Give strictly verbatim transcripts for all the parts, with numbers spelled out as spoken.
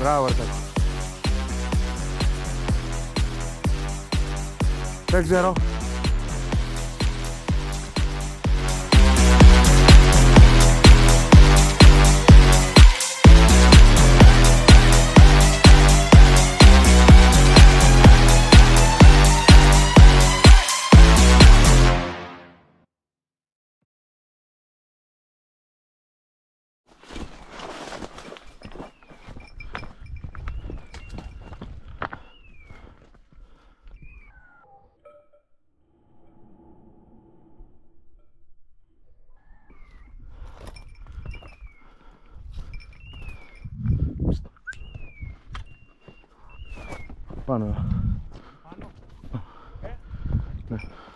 Μπράβο ρε Τάκο. Δεν ξέρω. Πάνω. Πάνω. Ε. Ναι.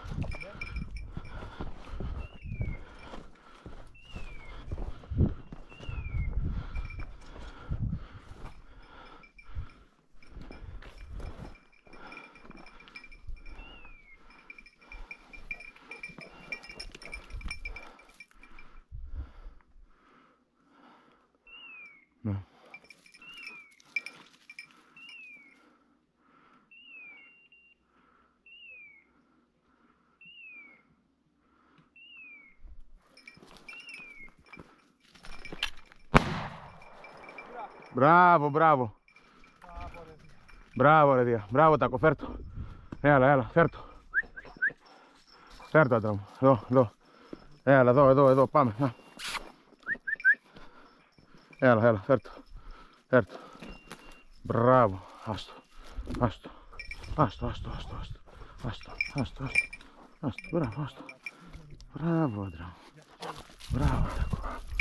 Ναι. Μπράβο, μπράβο. Μπράβο ρε Δία. Μπράβο Τάκο, φέρτο. Έλα, έλα, φέρτο. Φέρτο άντρα μου. Εδώ, εδώ. Έλα, εδώ, εδώ, εδώ, πάμε. Να. Έλα, έλα, φέρτο. Φέρτο. Μπράβο. Άστο. Άστο. Άστο, άστο, άστο, άστο. Άστο, άστο, άστο. Άστο, μπράβο, άστο. Μπράβο άντρα μου. Μπράβο Τάκο.